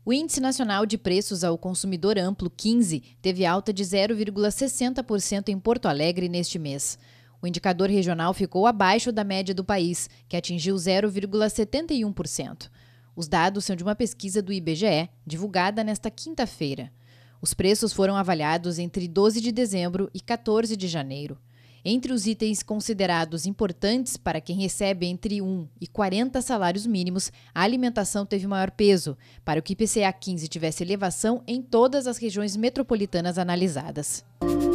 O Índice Nacional de Preços ao Consumidor Amplo, 15, teve alta de 0,60% em Porto Alegre neste mês. O indicador regional ficou abaixo da média do país, que atingiu 0,71%. Os dados são de uma pesquisa do IBGE, divulgada nesta quinta-feira. Os preços foram avaliados entre 12 de dezembro e 14 de janeiro. Entre os itens considerados importantes para quem recebe entre 1 e 40 salários mínimos, a alimentação teve maior peso, para que o IPCA 15 tivesse elevação em todas as regiões metropolitanas analisadas.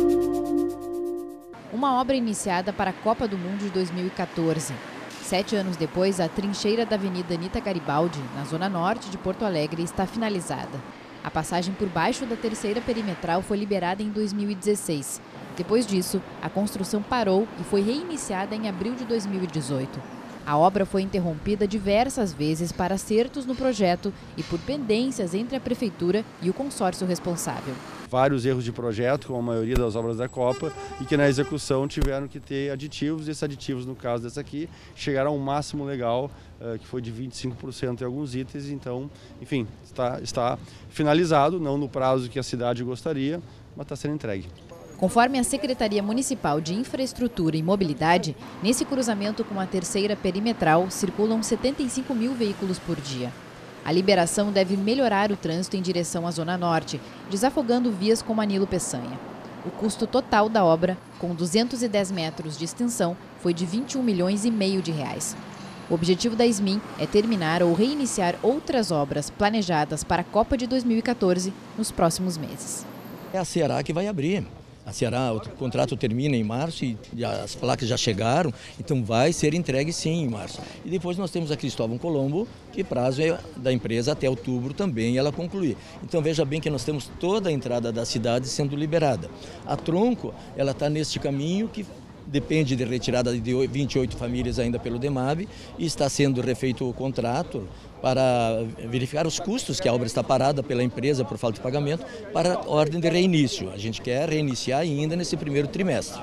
Uma obra iniciada para a Copa do Mundo de 2014. 7 anos depois, a trincheira da Avenida Anita Garibaldi, na zona norte de Porto Alegre, está finalizada. A passagem por baixo da terceira perimetral foi liberada em 2016. Depois disso, a construção parou e foi reiniciada em abril de 2018. A obra foi interrompida diversas vezes para acertos no projeto e por pendências entre a Prefeitura e o consórcio responsável. Vários erros de projeto, como a maioria das obras da Copa, e que na execução tiveram que ter aditivos. Esses aditivos, no caso dessa aqui, chegaram a um máximo legal, que foi de 25% em alguns itens. Então, enfim, está finalizado, não no prazo que a cidade gostaria, mas está sendo entregue. Conforme a Secretaria Municipal de Infraestrutura e Mobilidade, nesse cruzamento com a terceira perimetral circulam 75 mil veículos por dia. A liberação deve melhorar o trânsito em direção à Zona Norte, desafogando vias como Anilo Peçanha. O custo total da obra, com 210 metros de extensão, foi de 21 milhões e meio de reais. O objetivo da SMIN é terminar ou reiniciar outras obras planejadas para a Copa de 2014 nos próximos meses. É a Ceará que vai abrir. A Ceará, o contrato termina em março e as placas já chegaram, então vai ser entregue sim em março. E depois nós temos a Cristóvão Colombo, que prazo é da empresa até outubro também ela concluir. Então veja bem que nós temos toda a entrada da cidade sendo liberada. A Tronco, ela está neste caminho que depende de retirada de 28 famílias ainda pelo DEMAB e está sendo refeito o contrato para verificar os custos, que a obra está parada pela empresa por falta de pagamento, para a ordem de reinício. A gente quer reiniciar ainda nesse primeiro trimestre.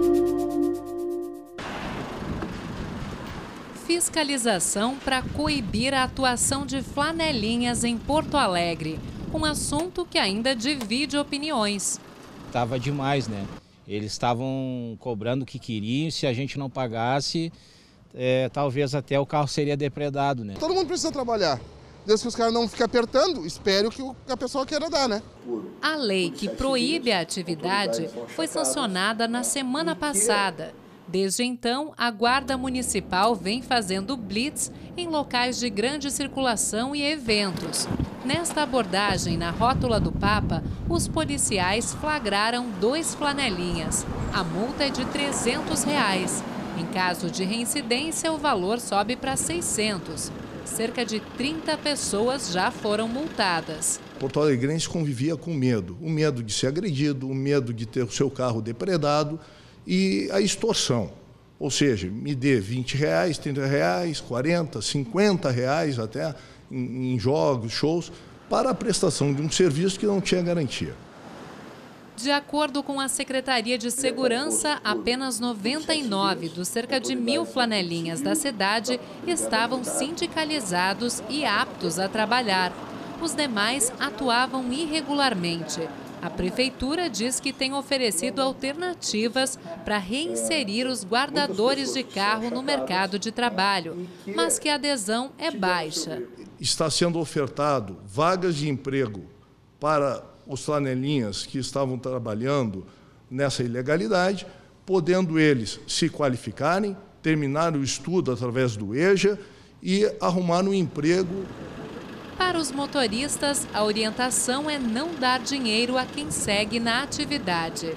Fiscalização para coibir a atuação de flanelinhas em Porto Alegre, um assunto que ainda divide opiniões. Estava demais, né? Eles estavam cobrando o que queriam, se a gente não pagasse, talvez até o carro seria depredado, né? Todo mundo precisa trabalhar. Desde que os caras não fiquem apertando, espero que a pessoa queira dar, né? A lei que proíbe a atividade foi sancionada na semana passada. Desde então, a Guarda Municipal vem fazendo blitz em locais de grande circulação e eventos. Nesta abordagem na Rótula do Papa, os policiais flagraram 2 flanelinhas. A multa é de R$ 300. Em caso de reincidência, o valor sobe para 600. Cerca de 30 pessoas já foram multadas. Porto Alegrense convivia com medo. O medo de ser agredido, o medo de ter o seu carro depredado e a extorsão. Ou seja, me dê R$20, R$30, 40, R$50 até em jogos, shows, para a prestação de um serviço que não tinha garantia. De acordo com a Secretaria de Segurança, apenas 99 dos cerca de 1.000 flanelinhas da cidade estavam sindicalizados e aptos a trabalhar. Os demais atuavam irregularmente. A Prefeitura diz que tem oferecido alternativas para reinserir os guardadores de carro no mercado de trabalho, mas que a adesão é baixa. Está sendo ofertado vagas de emprego para os flanelinhas que estavam trabalhando nessa ilegalidade, podendo eles se qualificarem, terminar o estudo através do EJA e arrumar um emprego. Para os motoristas, a orientação é não dar dinheiro a quem segue na atividade.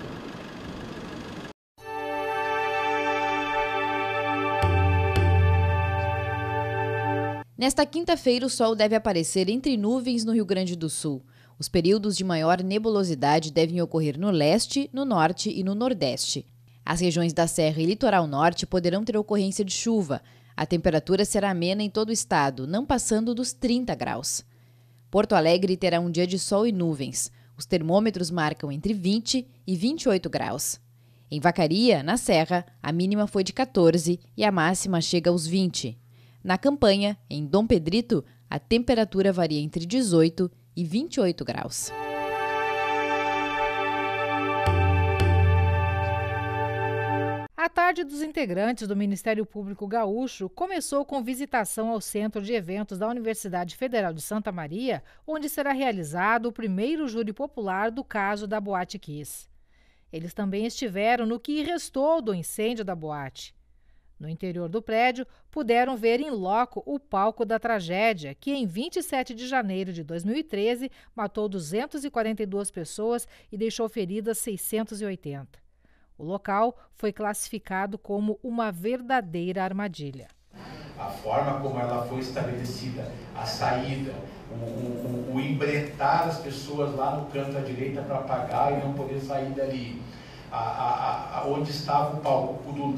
Nesta quinta-feira, o sol deve aparecer entre nuvens no Rio Grande do Sul. Os períodos de maior nebulosidade devem ocorrer no leste, no norte e no nordeste. As regiões da Serra e Litoral Norte poderão ter ocorrência de chuva. A temperatura será amena em todo o estado, não passando dos 30 graus. Porto Alegre terá um dia de sol e nuvens. Os termômetros marcam entre 20 e 28 graus. Em Vacaria, na Serra, a mínima foi de 14 e a máxima chega aos 20. Na Campanha, em Dom Pedrito, A temperatura varia entre 18 e 28 graus. A tarde dos integrantes do Ministério Público Gaúcho começou com visitação ao Centro de Eventos da Universidade Federal de Santa Maria, onde será realizado o primeiro júri popular do caso da Boate Kiss. Eles também estiveram no que restou do incêndio da boate. No interior do prédio, puderam ver em loco o palco da tragédia, que em 27 de janeiro de 2013 matou 242 pessoas e deixou feridas 680. O local foi classificado como uma verdadeira armadilha. A forma como ela foi estabelecida, a saída, o embretar as pessoas lá no canto à direita para apagar e não poder sair dali. Onde estava o palco,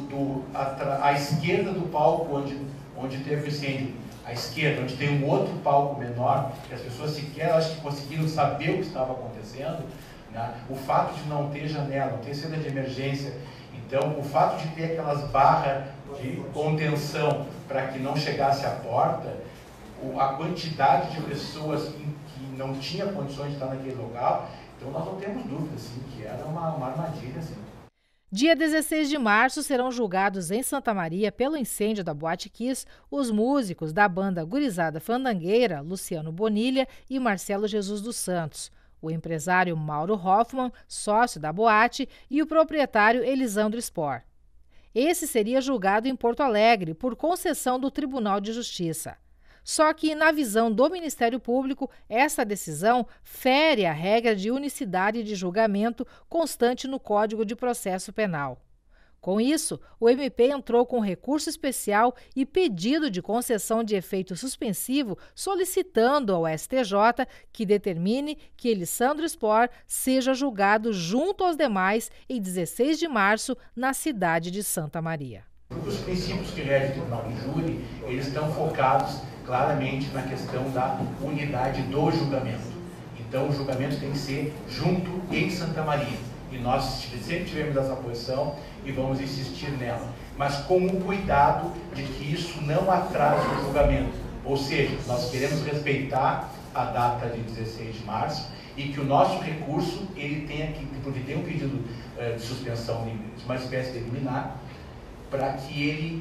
à esquerda do palco onde teve o incêndio, à esquerda, onde tem um outro palco menor, que as pessoas sequer acho que conseguiram saber o que estava acontecendo, né? O fato de não ter janela, não ter saída de emergência, então o fato de ter aquelas barras de contenção para que não chegasse à porta, a quantidade de pessoas que não tinha condições de estar naquele local. Então nós não temos dúvida, assim, que era uma armadilha. Assim. Dia 16 de março serão julgados em Santa Maria pelo incêndio da Boate Kiss os músicos da banda Gurizada Fandangueira, Luciano Bonilha e Marcelo Jesus dos Santos, o empresário Mauro Hoffman, sócio da boate, e o proprietário Elisandro Spor. Esse seria julgado em Porto Alegre por concessão do Tribunal de Justiça. Só que, na visão do Ministério Público, essa decisão fere a regra de unicidade de julgamento constante no Código de Processo Penal. Com isso, o MP entrou com recurso especial e pedido de concessão de efeito suspensivo, solicitando ao STJ que determine que Elisandro Spor seja julgado junto aos demais em 16 de março na cidade de Santa Maria. Os princípios que regem o Tribunal de Júri, eles estão focados claramente na questão da unidade do julgamento. Então, o julgamento tem que ser junto em Santa Maria. E nós sempre tivemos essa posição e vamos insistir nela. Mas com o cuidado de que isso não atrase o julgamento. Ou seja, nós queremos respeitar a data de 16 de março e que o nosso recurso, ele tenha que, porque tem um pedido de suspensão de uma espécie de liminar, para que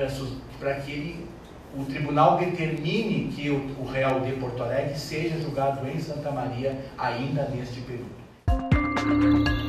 o tribunal determine que o réu de Porto Alegre seja julgado em Santa Maria ainda neste período.